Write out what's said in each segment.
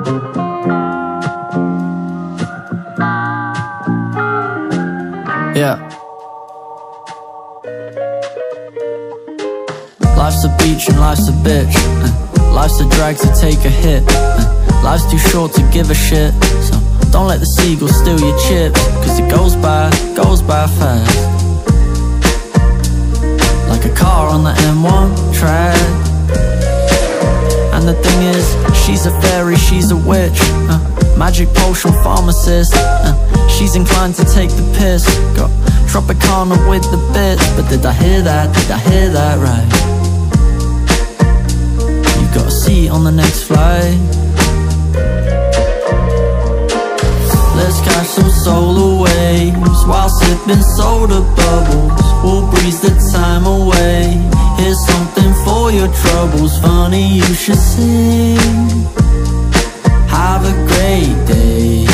Yeah. Life's a beach and life's a bitch. Life's a drag to take a hit. Life's too short to give a shit. So don't let the seagulls steal your chips, cause it goes by fast. Like a car on the M1 track. And the thing is, she's a fairy, she's a witch, magic potion pharmacist. She's inclined to take the piss. Got Tropicana with the bits. But did I hear that? Did I hear that right? You got a seat on the next flight. Let's catch some solar waves while sipping soda bubbles. We'll breeze the time away. Here's something for your troubles. Funny you should sing. Have a great day.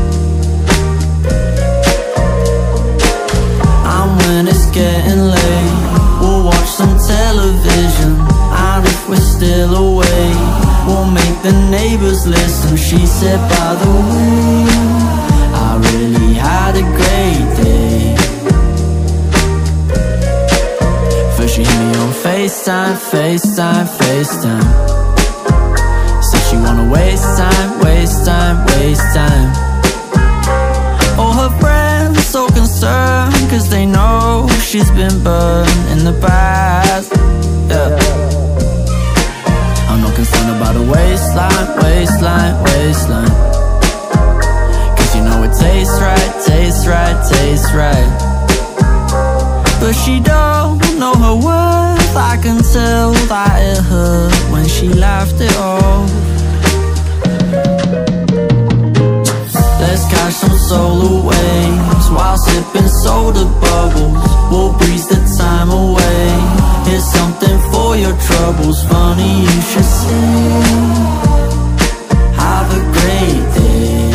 And when it's getting late, we'll watch some television. And if we're still awake, we'll make the neighbors listen. She said, by the way, I really had a great day. First she hit me on FaceTime, FaceTime, FaceTime. Said she wanna waste time, waste time, waste time. All her friends so concerned, cause they know she's been burned in the past. Yeah. I'm not concerned about a waistline, waistline, waistline. Cause you know it tastes right, tastes right, tastes right. But she don't know her worth. I can tell that it hurt when she laughed it off. Let's catch some solar waves while sipping soda bubbles. We'll breeze the time away. Here's something for your troubles. Funny you should sing. Have a great day.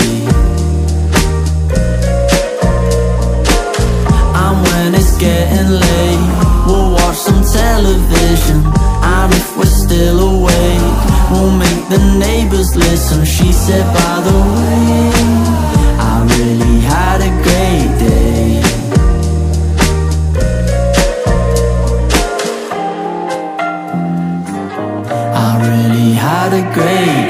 And when it's getting late, we'll watch some television. And if we're still awake, we'll make the neighbors listen. She said, by the way, I really had a great day. I really had a great day.